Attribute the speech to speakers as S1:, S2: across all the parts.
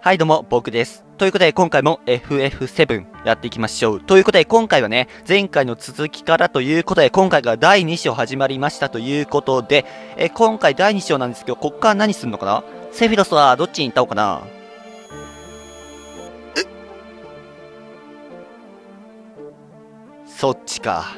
S1: はいどうも、僕です。ということで、今回も FF7 やっていきましょう。ということで、今回はね、前回の続きからということで、今回が第2章始まりましたということで、今回第2章なんですけど、こっから何すんのかな？セフィロスはどっちに行ったのかな？そっちか。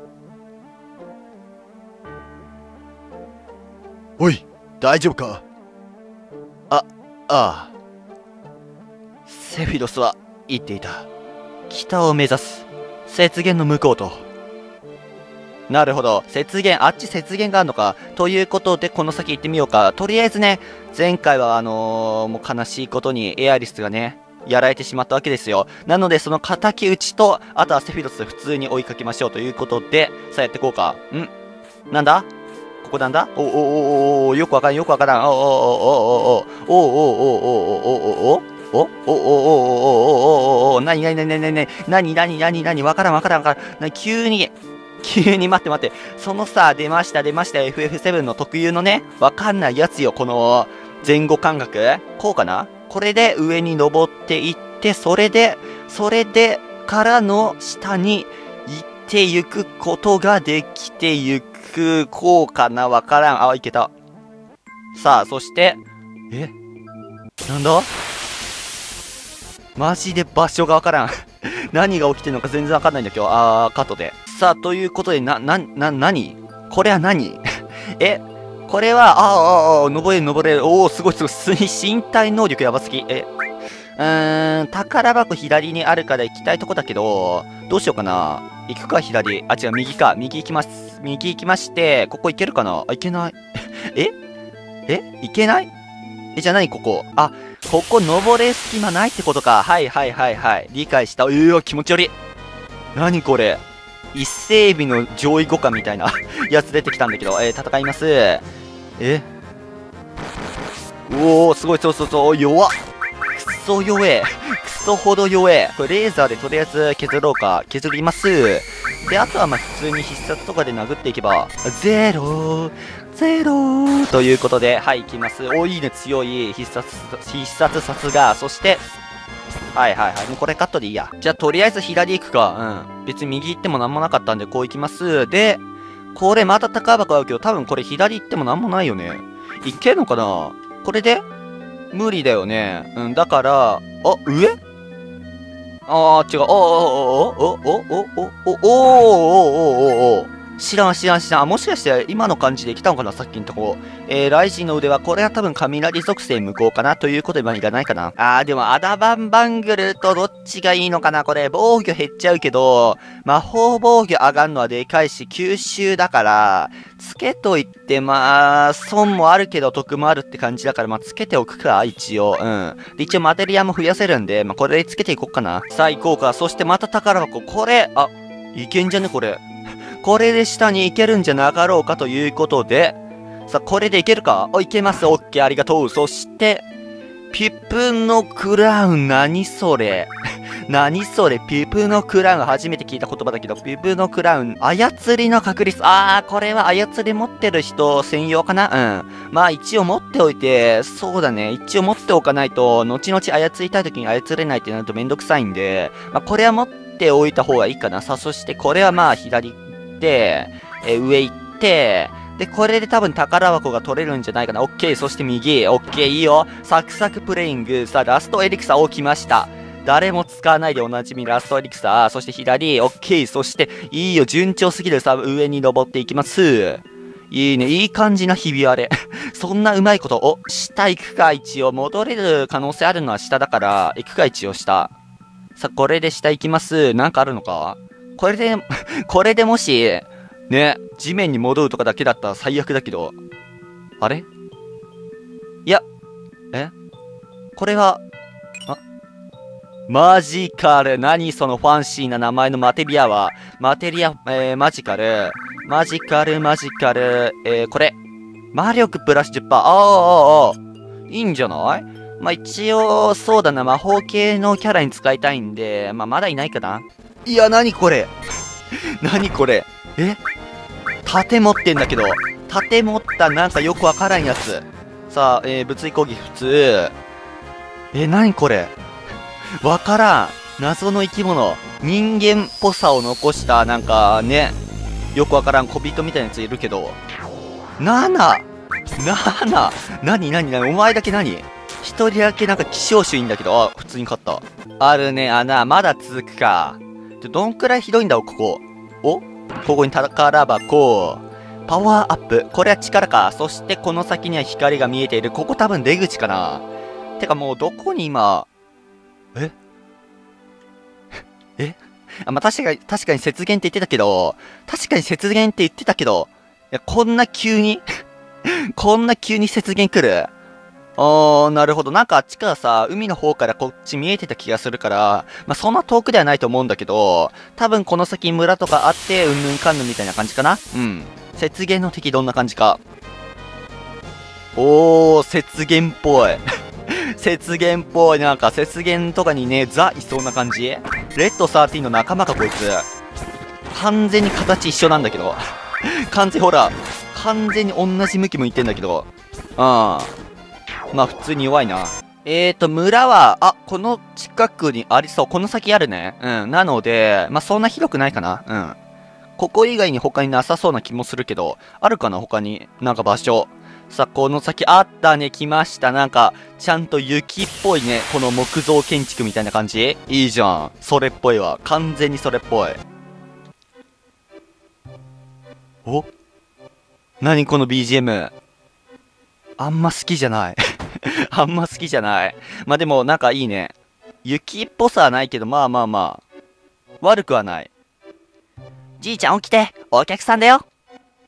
S2: おい、大丈夫か？
S1: ああ。セフィロスは言っていた。北を目指す。雪原の向こうと。なるほど。雪原、あっち雪原があるのか。ということで、この先行ってみようか。とりあえずね、前回はもう悲しいことにエアリスがね、やられてしまったわけですよ。なので、その敵討ちと、あとはセフィロス普通に追いかけましょうということで、さあやっていこうか。なんだここなんだよくわからん、よくわからん。なにわからん。急に待って。そのさ、出ました、FF7 の特有のね、わかんないやつよ、この前後感覚。こうかな？これで上に登っていって、それでからの下に行ってゆくことができてゆく。こうかな？わからん。あ、いけた。さあ、そして、なんだ？マジで場所がわからん。何が起きてるのか全然わかんないんだけど、カットで。さあ、ということで、何これは何これは、登れる。すごい。身体能力やばすぎ。宝箱左にあるから行きたいとこだけど、どうしようかな。行くか、左。あ、違う、右か。右行きます。右行きまして、ここ行けるかな？行けない。行けない？じゃあ何ここ？ここ登れ隙間ないってことか。はい。理解した。気持ち悪い。何これ？一整備の上位互換みたいなやつ出てきたんだけど、戦います。すごい、そう、弱っ。クソ弱え。クソほど弱え。これレーザーでとりあえず削ろうか。削ります。で、あとは普通に必殺とかで殴っていけば、ゼロということで、はい、いきます。いいね、強い必殺さすが。そして、はい。もうこれカットでいいや。じゃあ、とりあえず左行くか。別に右行ってもなんもなかったんで、こう行きます。で、これまた宝箱あるけど、多分これ左行ってもなんもないよね。いけるのかな？これで無理だよね。だから、上？違う。知らん。もしかして今の感じで来たのかな？さっきのとこ。ライジンの腕は、これは多分雷属性無効かなということでいらないかな。でもアダバンバングルとどっちがいいのかな？これ、防御減っちゃうけど、魔法防御上がるのはでかいし、吸収だから、つけといて、損もあるけど得もあるって感じだから、つけておくか、一応。で、一応マテリアも増やせるんで、これでつけていこうかな。さあ、行こうか。そしてまた宝箱。これ、いけんじゃねこれ。これで下に行けるんじゃなかろうかということで、さあ、これでいけるか？いけます。オッケー、ありがとう。そして、ピプのクラウン、何それピプのクラウン、初めて聞いた言葉だけど、ピプのクラウン、操りの確率、これは操り持ってる人専用かな？一応持っておいて、そうだね、一応持っておかないと、後々操りたい時に操れないってなるとめんどくさいんで、これは持っておいた方がいいかな。さあ、そしてこれは左行って、上行って、で、これで多分宝箱が取れるんじゃないかな。オッケー、そして右。オッケー、いいよ。サクサクプレイング。さあ、ラストエリクサー、来ました。誰も使わないでおなじみラストエリクサー。そして左。オッケー、そして、いいよ。順調すぎる。さあ、上に登っていきます。いいね。いい感じなひび割れ。そんなうまいこと。下行くか、一応。戻れる可能性あるのは下だから、行くか、一応下。さあ、これで下行きます。なんかあるのか？これでもし、ね、地面に戻るとかだけだったら最悪だけど。あれ？いや、これは、マジカル。何そのファンシーな名前のマジカル。これ。魔力プラス 10%。いいんじゃない？一応、そうだな、魔法系のキャラに使いたいんで、まだいないかな。いや、何これ盾持ってんだけど、盾持ったなんかよくわからんやつ。さあ、物理攻撃普通。 何これ。わからん。謎の生き物。人間っぽさを残した、なんかね、よくわからん小人みたいなやついるけど。7! 何お前だけ何一人だけなんか希少種いいんだけど、普通に勝った。あるね、穴。まだ続くか。どんくらいひどいんだろう、ここ。ここに宝箱。パワーアップ。これは力か。そしてこの先には光が見えている。ここ多分出口かな。てかもうどこに今、まあ、確かに雪原って言ってたけど、いや、こんな急にこんな急に雪原来る？なるほど。なんかあっちからさ、海の方からこっち見えてた気がするから、まあ、そんな遠くではないと思うんだけど、多分この先村とかあって、うんぬんかんぬんみたいな感じかな。うん。雪原の敵どんな感じか。雪原っぽい。雪原っぽい。なんか雪原とかにね、ザいそうな感じ。レッド13の仲間かこいつ。完全に形一緒なんだけど。完全に同じ向き向いてんだけど。まあ普通に弱いな。村は、この近くにありそう。この先あるね。なので、まあそんな広くないかな。ここ以外に他になさそうな気もするけど、あるかな他に。なんか場所。さあ、この先あったね。来ました。なんか、ちゃんと雪っぽいね。この木造建築みたいな感じ。いいじゃん。それっぽいわ。完全にそれっぽい。何この BGM。あんま好きじゃない。まあでも、なんかいいね。雪っぽさはないけど、まあ。悪くはない。じいちゃん起きて。お客さんだよ。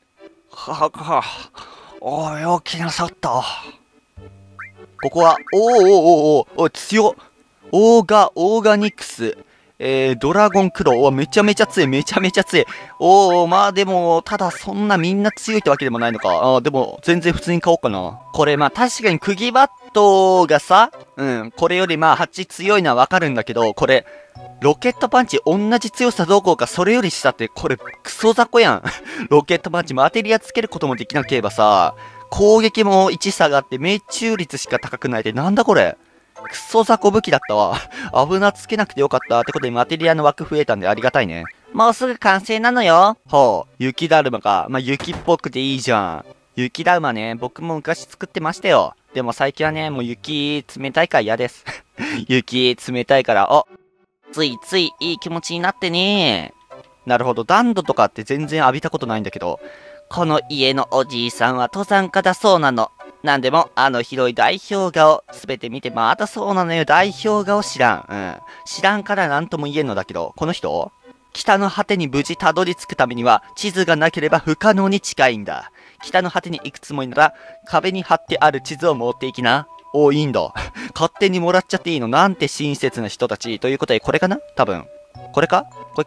S1: おい、起きなさった。ここは、強っ。オーガニクス。ドラゴンクロー。めちゃめちゃ強い。まあでも、ただそんなみんな強いってわけでもないのか。でも、全然普通に買おうかな。これまあ確かに釘バットがさ、これよりまあ8強いのはわかるんだけど、これ、ロケットパンチ同じ強さどころかそれより下って、これクソ雑魚やん。ロケットパンチマテリアつけることもできなければさ、攻撃も1下がって命中率しか高くないってなんだこれ。クソ雑魚武器だったわ。危なつけなくてよかったってことでマテリアの枠増えたんでありがたいね。もうすぐ完成なのよ。雪だるまか。まあ、雪っぽくていいじゃん。雪だるまね、僕も昔作ってましたよ。でも最近はね、もう雪冷たいから嫌です。雪冷たいから、ついついいい気持ちになってね。なるほど、暖炉とかって全然浴びたことないんだけど、この家のおじいさんは登山家だそうなの。なんでも、広い代表画をすべて見てまたそうなのよ。代表画を知らん。知らんからなんとも言えんのだけど、この人北の果てに無事たどり着くためには、地図がなければ不可能に近いんだ。北の果てに行くつもりなら、壁に貼ってある地図を持っていきな。いいんだ。勝手にもらっちゃっていいの？なんて親切な人たち。ということで、これかな？多分。これか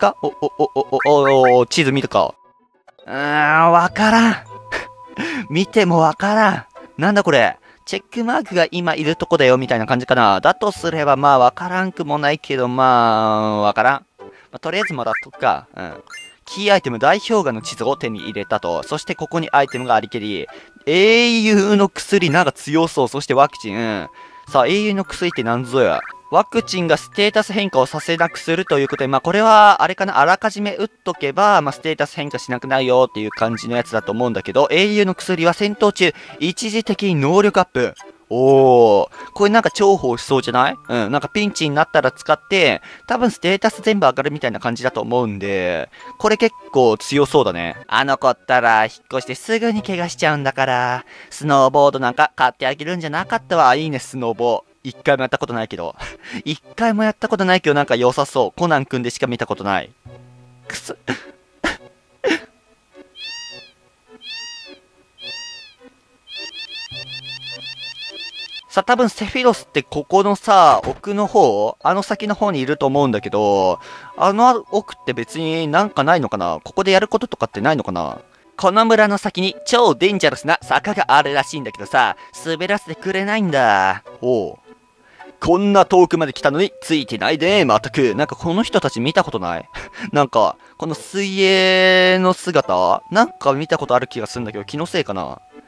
S1: 地図見るか。わからん。見てもわからん。なんだこれ。チェックマークが今いるとこだよ、みたいな感じかな。だとすれば、まあ、わからんくもないけど、まあ、わからん。とりあえずもらっとくか。キーアイテム、代表画の地図を手に入れたと。そしてここにアイテムがありけり。英雄の薬、なんか強そう。そしてワクチン。さあ、英雄の薬って何ぞや。ワクチンがステータス変化をさせなくするということで、まあこれは、あれかな、あらかじめ打っとけば、まあステータス変化しなくなるよっていう感じのやつだと思うんだけど、英雄の薬は戦闘中、一時的に能力アップ。これなんか重宝しそうじゃない？なんかピンチになったら使って、多分ステータス全部上がるみたいな感じだと思うんで、これ結構強そうだね。あの子ったら引っ越してすぐに怪我しちゃうんだから、スノーボードなんか買ってあげるんじゃなかったわ。いいね、スノーボー。一回もやったことないけど。なんか良さそう。コナンくんでしか見たことない。くそ。さ、多分セフィロスってここのさ、奥の方、先の方にいると思うんだけど、奥って別になんかないのかな？ここでやることとかってないのかな？この村の先に超デンジャラスな坂があるらしいんだけどさ、滑らせてくれないんだ。こんな遠くまで来たのについてないで、まったく。なんかこの人たち見たことないなんか、この水泳の姿なんか見たことある気がするんだけど、気のせいかな。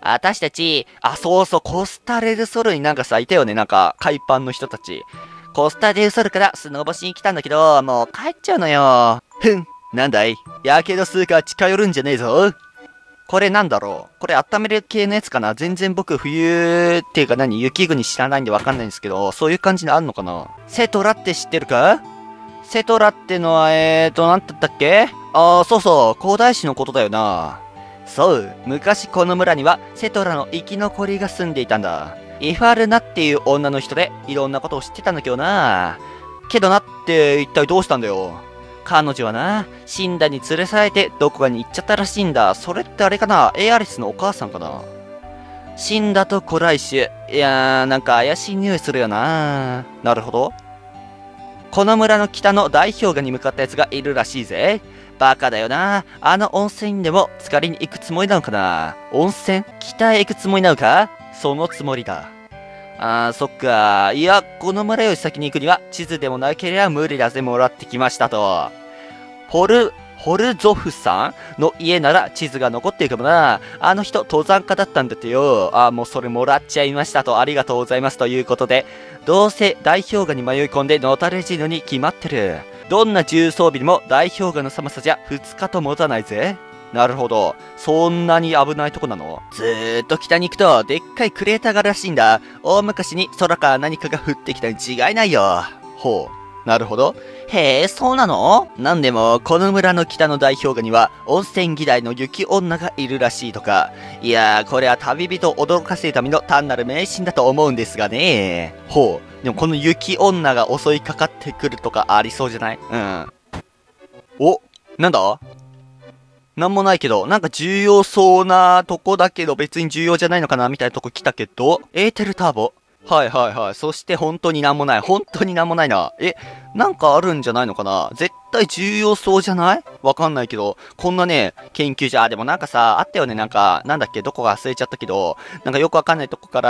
S1: 私たち、そうそう、コスタレルソルになんかさ、いたよね、なんか、海パンの人たち。コスタレルソルからスノボしに来たんだけど、もう帰っちゃうのよ。なんだい？やけどするから近寄るんじゃねえぞ。これなんだろう？これ温める系のやつかな？全然僕冬っていうか雪国知らないんでわかんないんですけど、そういう感じにあるのかな？セトラって知ってるか？セトラってのは、なんだったっけ？そうそう、広大師のことだよな。そう、昔この村にはセトラの生き残りが住んでいたんだ。イファルナっていう女の人でいろんなことを知ってたんだけどな。けどなって一体どうしたんだよ。彼女はな、シンダに連れ去られてどこかに行っちゃったらしいんだ。それってあれかな？エアリスのお母さんかな？シンダとコライシュ。いやー、なんか怪しい匂いするよな。なるほど。この村の北の大氷河に向かったやつがいるらしいぜ。バカだよな。あの温泉でも浸かりに行くつもりなのかな？温泉？北へ行くつもりなのか？そのつもりだ。そっか。いや、この村より先に行くには地図でもなければ無理だぜ、もらってきましたと。ホルゾフさんの家なら地図が残ってるかもな。あの人登山家だったんだってよ。もうそれもらっちゃいましたと。ありがとうございますということで、どうせ大氷河に迷い込んでのたれ死ぬに決まってる。どんな重装備にも大氷河の寒さじゃ2日と持たないぜ。なるほど。そんなに危ないとこなの？ずーっと北に行くと、でっかいクレーターがあるらしいんだ。大昔に空から何かが降ってきたに違いないよ。ほう。なるほど。へえ、そうなの？なんでも、この村の北の大氷河には、温泉嫌いの雪女がいるらしいとか。いやー、これは旅人を驚かせるための単なる迷信だと思うんですがね。ほう。でもこの雪女が襲いかかってくるとかありそうじゃない？うん。お、なんだ？なんもないけど、なんか重要そうなとこだけど別に重要じゃないのかなみたいなとこ来たけど、エーテルターボ。はいはいはい。そして本当になんもない。本当になんもないな。なんかあるんじゃないのかな？絶対重要そうじゃない？わかんないけど、こんなね、研究所、でもなんかさ、あったよね。なんか、なんだっけ、どこか忘れちゃったけど、なんかよくわかんないとこから、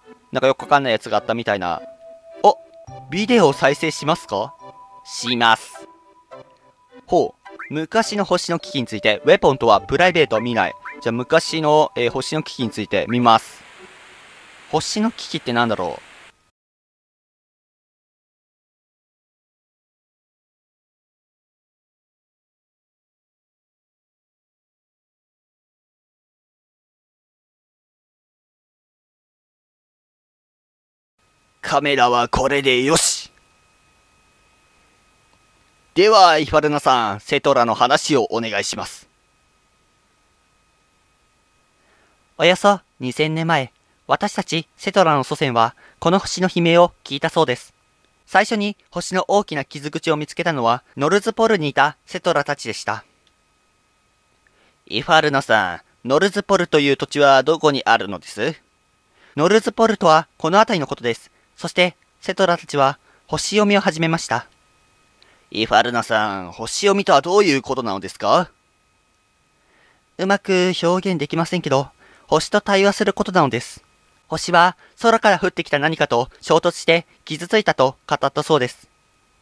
S1: なんかよくわかんないやつがあったみたいな。お、ビデオを再生しますか？します。ほう。昔の星の危機について、ウェポンとはプライベートは見ない。じゃあ昔の、星の危機について見ます。星の危機ってなんだろう？カメラはこれでよし。では、イファルナさん、セトラの話をお願いします。およそ2000年前、私たちセトラの祖先は、この星の悲鳴を聞いたそうです。最初に星の大きな傷口を見つけたのは、ノルズポルにいたセトラたちでした。イファルナさん、ノルズポルという土地はどこにあるのです？ノルズポルとはこの辺りのことです。そして、セトラたちは星読みを始めました。イファルナさん、星読みとはどういうことなのですか？うまく表現できませんけど、星と対話することなのです。星は空から降ってきた何かと衝突して傷ついたと語ったそうです。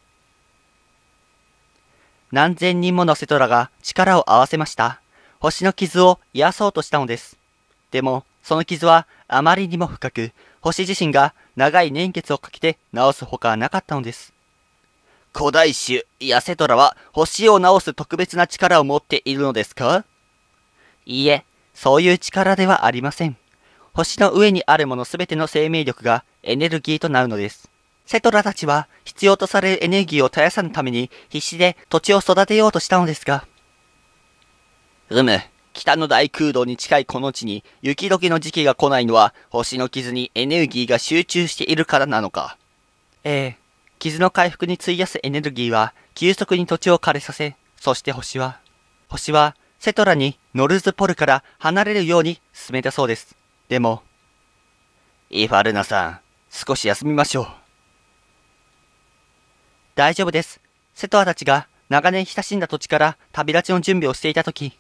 S1: 何千人ものセトラが力を合わせました。星の傷を癒そうとしたのです。でも、その傷はあまりにも深く、星自身が長い年月をかけて治すほかなかったのです。古代種、いやセトラは星を治す特別な力を持っているのですか？いいえ、そういう力ではありません。星の上にあるものすべての生命力がエネルギーとなるのです。セトラたちは必要とされるエネルギーを絶やさぬために必死で土地を育てようとしたのですが。北の大空洞に近いこの地に雪解けの時期が来ないのは星の傷にエネルギーが集中しているからなのか。傷の回復に費やすエネルギーは急速に土地を枯れさせ、そして星はセトラにノルズポルから離れるように進めたそうです。でも、イファルナさん、少し休みましょう。大丈夫です。セトラたちが長年親しんだ土地から旅立ちの準備をしていたとき、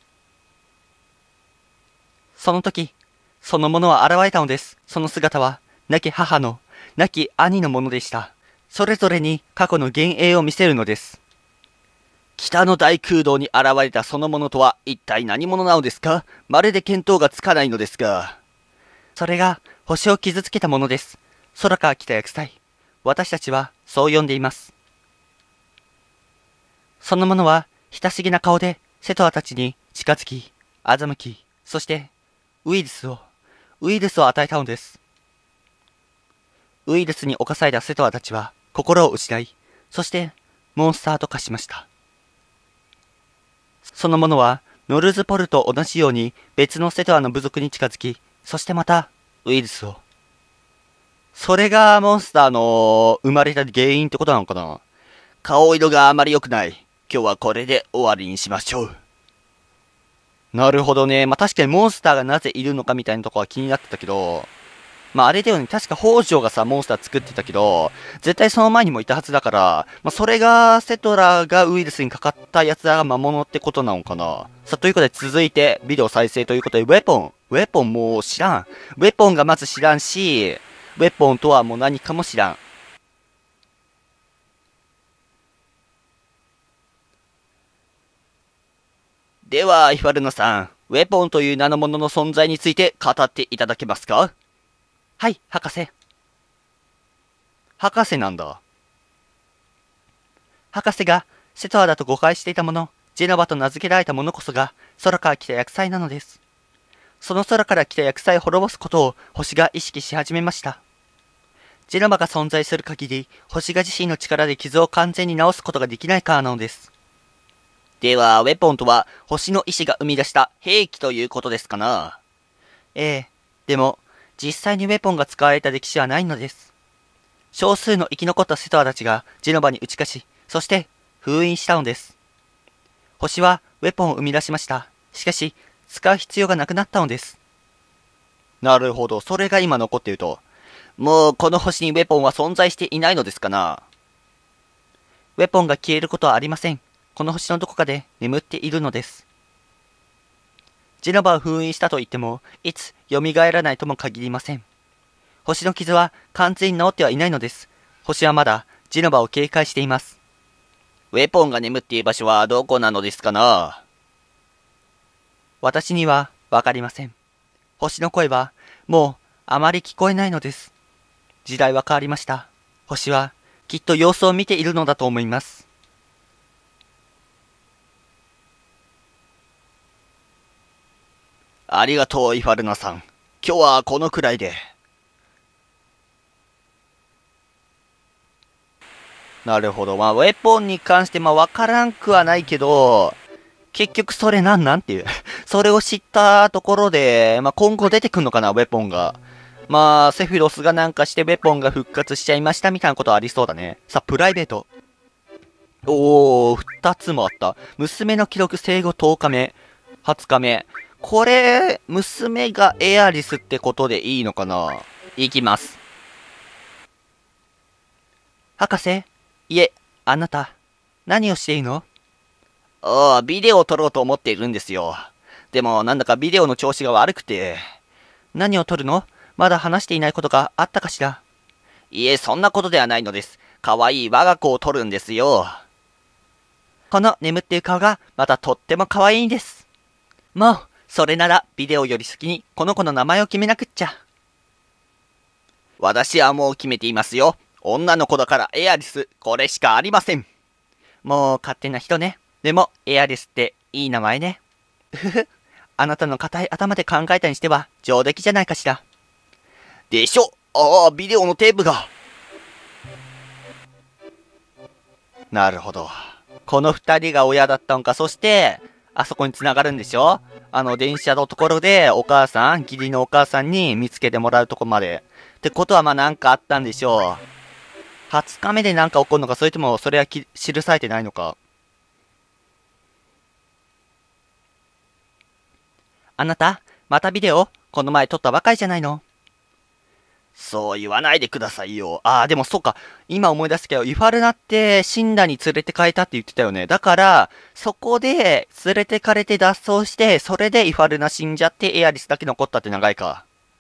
S1: その時、そのものは現れたのです。その姿は、亡き母の、亡き兄のものでした。それぞれに過去の幻影を見せるのです。北の大空洞に現れたそのものとは一体何者なのですか？まるで見当がつかないのですが。 それが星を傷つけたものです。空から来た厄災。私たちはそう呼んでいます。そのものは親しげな顔でセトアたちに近づき、欺き、そしてウイルスを与えたのです。ウイルスに侵されたセトアたちは心を失い、そしてモンスターと化しました。そのものはノルズポルと同じように別のセトアの部族に近づき、そしてまたウイルスを。それがモンスターの生まれた原因ってことなのかな。顔色があまり良くない。今日はこれで終わりにしましょう。なるほどね。まあ確かにモンスターがなぜいるのかみたいなとこは気になってたけど、まああれだよね。確か北条がさ、モンスター作ってたけど、絶対その前にもいたはずだから、まあそれがセトラがウイルスにかかったやつらが魔物ってことなのかな。さあということで続いてビデオ再生ということで、ウェポンもう知らん。ウェポンがまず知らんし、ウェポンとはもう何かも知らん。では、イファルノさん、ウェポンという名のものの存在について語っていただけますか？はい、博士。博士なんだ。博士がセトアだと誤解していたもの、ジェノバと名付けられたものこそが空から来た厄災なのです。その空から来た厄災を滅ぼすことを星が意識し始めました。ジェノバが存在する限り、星が自身の力で傷を完全に治すことができないからなのです。では、ウェポンとは星の意志が生み出した兵器ということですかな？ええ。でも、実際にウェポンが使われた歴史はないのです。少数の生き残ったセトアたちがジェノバに打ち勝ち、そして封印したのです。星はウェポンを生み出しました。しかし、使う必要がなくなったのです。なるほど。それが今残っていると。もうこの星にウェポンは存在していないのですかな？ウェポンが消えることはありません。この星のどこかで眠っているのです。ジェノバを封印したと言っても、いつ蘇らないとも限りません。星の傷は完全に治ってはいないのです。星はまだジェノバを警戒しています。ウェポンが眠っている場所はどこなのですかな？私にはわかりません。星の声はもうあまり聞こえないのです。時代は変わりました。星はきっと様子を見ているのだと思います。ありがとう、イファルナさん。今日はこのくらいで。なるほど。まあ、ウェポンに関して、まあ、わからんくはないけど、結局それなんていう。それを知ったところで、まあ、今後出てくんのかな、ウェポンが。まあ、セフィロスがなんかしてウェポンが復活しちゃいましたみたいなことありそうだね。さあ、プライベート。おー、2つもあった。娘の記録生後10日目。20日目。これ、娘がエアリスってことでいいのかな？いきます。博士？いえ、あなた、何をしているの？ああ、ビデオを撮ろうと思っているんですよ。でも、なんだかビデオの調子が悪くて。何を撮るの？まだ話していないことがあったかしら？いえ、そんなことではないのです。かわいい我が子を撮るんですよ。この眠っている顔が、またとってもかわいいんです。もう、それならビデオより先にこの子の名前を決めなくっちゃ。私はもう決めていますよ。女の子だからエアリス、これしかありません。もう勝手な人ね。でもエアリスっていい名前ね。ふふ。あなたの固い頭で考えたにしては上出来じゃないかしら。でしょ。ああ、ビデオのテープが。なるほど。この二人が親だったのか。そして、あそこに繋がるんでしょ？電車のところでお母さん、義理のお母さんに見つけてもらうとこまで。ってことはまあなんかあったんでしょう。20日目でなんか起こるのか、それともそれは記されてないのか。あなた、またビデオ？この前撮ったばかりじゃないの？そう言わないでくださいよ。ああ、でもそうか。今思い出すけど、イファルナって死んだに連れて帰ったって言ってたよね。だから、そこで連れてかれて脱走して、それでイファルナ死んじゃってエアリスだけ残ったって長いか。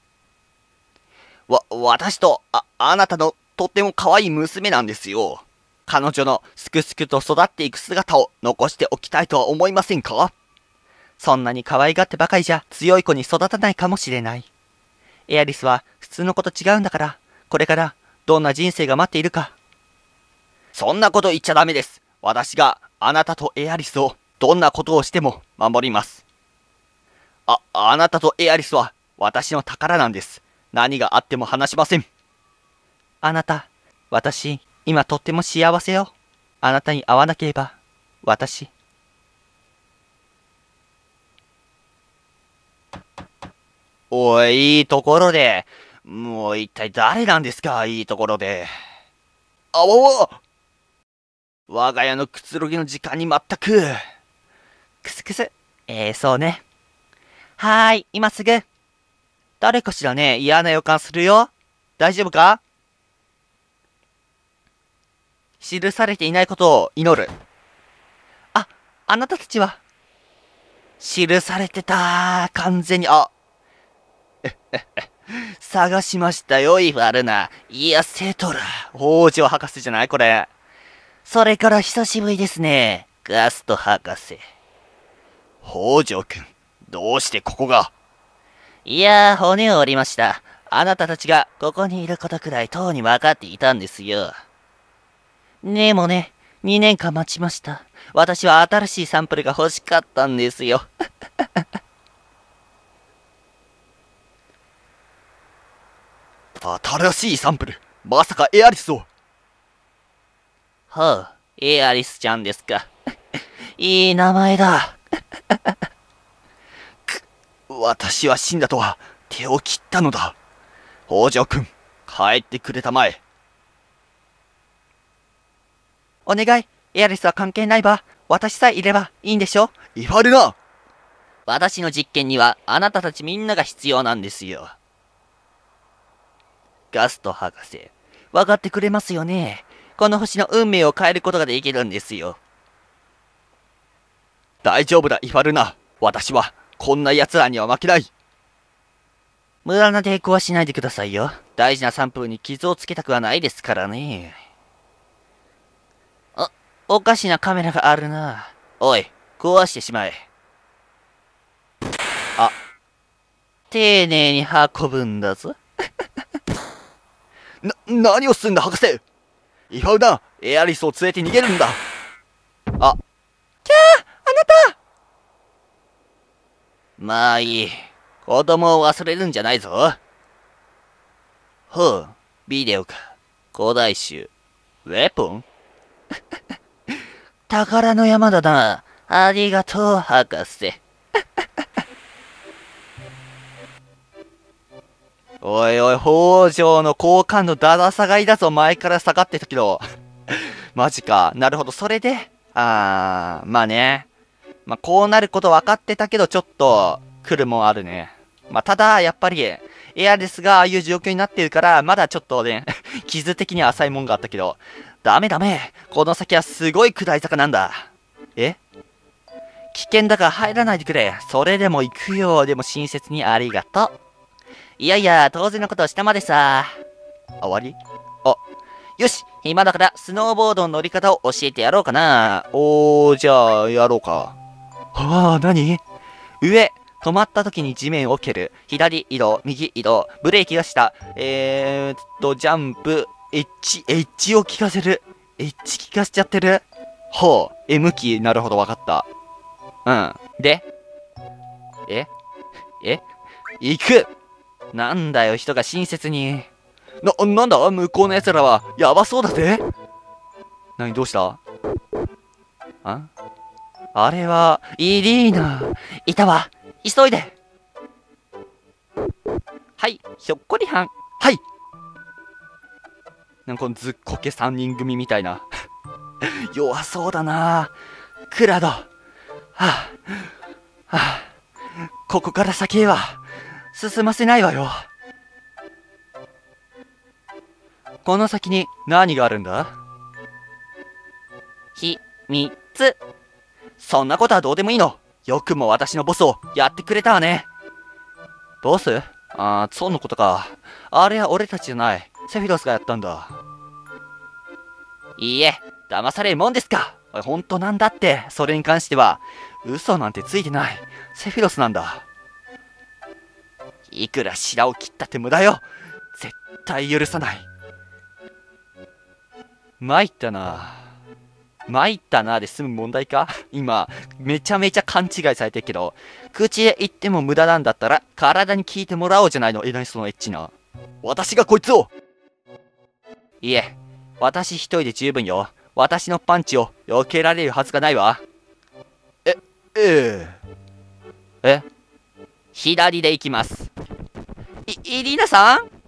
S1: 私と、あなたのとっても可愛い娘なんですよ。彼女のすくすくと育っていく姿を残しておきたいとは思いませんか？そんなに可愛がってばかりじゃ強い子に育たないかもしれない。 エアリスは普通の子と違うんだから、これからどんな人生が待っているか。そんなこと言っちゃダメです。私があなたとエアリスをどんなことをしても守ります。あなたとエアリスは私の宝なんです。何があっても話しません。あなた、私、今とっても幸せよ。あなたに会わなければ、私。おい、いいところで。もう一体誰なんですか、いいところで。あわわ我が家のくつろぎの時間に全く。くすくす。そうね。はーい、今すぐ。誰かしらね、嫌な予感するよ。大丈夫か？記されていないことを祈る。あなたたちは。記されてた。完全に、探しましたよ、イファルナ。いや、セトラ。王子博士じゃないこれ。それから久しぶりですね。ガスト博士。北条くん、どうしてここが？いやー、骨を折りました。あなたたちがここにいることくらいとうに分かっていたんですよ。でもね、2年間待ちました。私は新しいサンプルが欲しかったんですよ。新しいサンプル？まさかエアリスを？エアリスちゃんですか。いい名前だ。私は死んだとは手を切ったのだ。北条くん、帰ってくれたまえ。お願い、エアリスは関係ないわ。私さえいればいいんでしょ？イファルナ！私の実験にはあなたたちみんなが必要なんですよ。ガスト博士、分かってくれますよね。この星の運命を変えることができるんですよ。大丈夫だ、イファルナ。私はこんな奴らには負けない。無駄な抵抗はしないでくださいよ。大事なサンプルに傷をつけたくはないですからね。おかしなカメラがあるな。おい、壊してしまえ。丁寧に運ぶんだぞ。何をすんだ、博士！イファウナ、エアリスを連れて逃げるんだ。キャー！あなた！まあいい。子供を忘れるんじゃないぞ。ビデオか。古代種。ウェポン？宝の山だな。ありがとう、博士。おいおい、北条の好感度だだ下がりだぞ。前から下がってたけど。マジか。なるほど。それで、まあね。こうなること分かってたけど、ちょっと、来るもんあるね。ただ、やっぱり、エアリスがああいう状況になってるから、まだちょっとね、傷的には浅いもんがあったけど、ダメ。この先はすごい下り坂なんだ。危険だから入らないでくれ。それでも行くよ。でも親切にありがとう。いや、当然のことをしたまでさ。終わり？よし、暇だからスノーボードの乗り方を教えてやろうかな。じゃあ、やろうか。何？上、止まった時に地面を蹴る。左移動、右移動、ブレーキが下。ジャンプ、エッジを効かせる。エッジ効かせちゃってる。M キー、なるほど、わかった。で行く！なんだよ、人が親切に。なんだ向こうの奴らは、やばそうだぜ。どうした？あれは、イリーナ。いたわ。急いで。はい、ひょっこりはん。はい。このずっこけ3人組みたいな。弱そうだな。クラド。ここから先へは、進ませないわよ。この先に何があるんだ？秘密。そんなことはどうでもいいの。よくも私のボスをやってくれたわね。ボス？そうのことか。あれは俺たちじゃない。セフィロスがやったんだ。いいえ、騙されるもんですか。本当なんだって。それに関しては、嘘なんてついてない。セフィロスなんだ。 いくら白を切ったって無駄よ。絶対許さない。参ったな。参ったなで済む問題か今、めちゃめちゃ勘違いされてるけど、口で言っても無駄なんだったら、体に聞いてもらおうじゃないの、偉いそのエッチな。
S2: 私がこいつを。
S1: いえ、私一人で十分よ。私のパンチを避けられるはずがないわ。え左で行きます。イリーナさん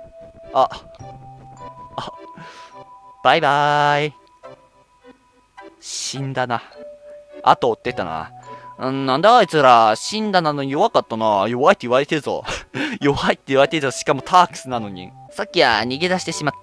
S1: バイバーイ。死んだな。後追ってたな。なんだあいつら、死んだなのに弱かったな。弱いって言われてるぞ。弱いって言われてるぞ。しかもタークスなのに。さっきは逃げ出してしまって、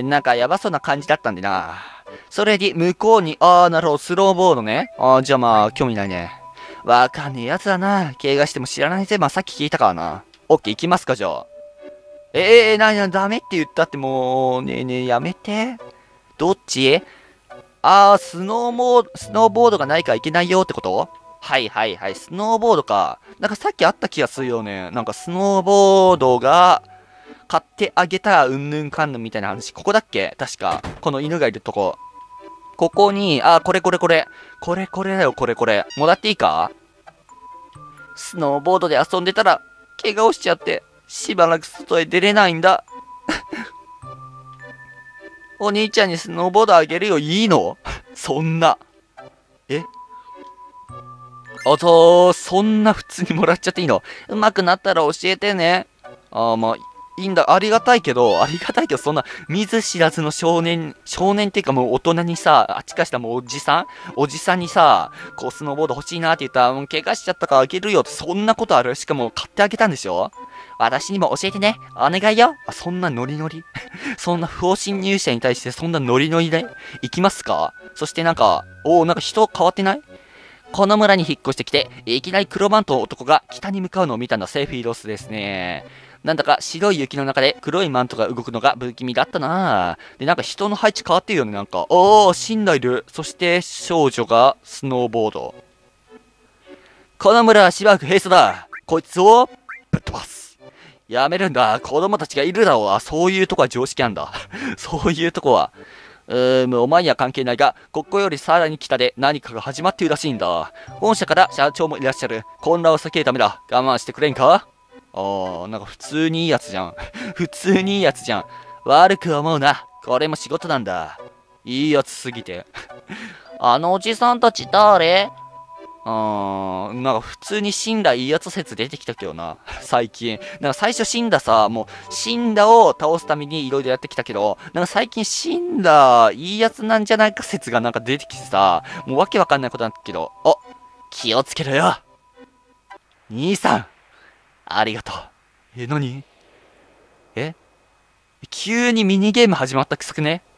S1: なんかやばそうな感じだったんでな。それに向こうに、なるほど、スローボードね。じゃあまあ、興味ないね。わかんねえやつだな。怪我しても知らないぜ。まあさっき聞いたからな。オッケー、行きますか、じゃあ。ダメって言ったってもう、ねえねえ、やめて。どっちスノーボードがないからいけないよってこと？はいはいはい、スノーボードか。なんかさっきあった気がするよね。なんかスノーボードが買ってあげたらうんぬんかんぬんみたいな話。ここだっけ確か。この犬がいるとこ。ここに、これ。これだよ、これ。もらっていいか？スノーボードで遊んでたら、怪我をしちゃって、しばらく外へ出れないんだ。お兄ちゃんにスノーボードあげるよ、いいの？そんな。そんな普通にもらっちゃっていいの？上手くなったら教えてね。まあ、いいんだ。ありがたいけど、そんな、見ず知らずの少年っていうかもう大人にさ、あっちかしたもうおじさんにさ、こうスノーボード欲しいなって言ったら、もう怪我しちゃったからあげるよって、そんなことある？しかも買ってあげたんでしょ？私にも教えてね。お願いよ。そんなノリノリそんな不法侵入者に対してそんなノリノリで行きますか？そしてなんか、なんか人変わってない？この村に引っ越してきて、いきなり黒マントの男が北に向かうのを見たのはセーフィーロスですね。なんだか白い雪の中で黒いマントが動くのが不気味だったなぁ。で、なんか人の配置変わってるよね、なんか。死んだいる。そして少女がスノーボード。この村はしばらく閉鎖だ。こいつをぶっ飛ばす。やめるんだ。子供たちがいるだろう。そういうとこは常識なんだ。そういうとこは。お前には関係ないが、ここよりさらに北で何かが始まっているらしいんだ。本社から社長もいらっしゃる。混乱を避けるためだ。我慢してくれんか？なんか普通にいいやつじゃん。普通にいいやつじゃん。悪く思うな。これも仕事なんだ。いいやつすぎて。あのおじさんたち誰？なんか普通に死んだいいやつ説出てきたけどな。最近。なんか最初死んださ、もう死んだを倒すためにいろいろやってきたけど、なんか最近死んだいいやつなんじゃないか説がなんか出てきてさ、もうわけわかんないことなんだけど、気をつけろよ。兄さん、ありがとう。何？急にミニゲーム始まったくさくね？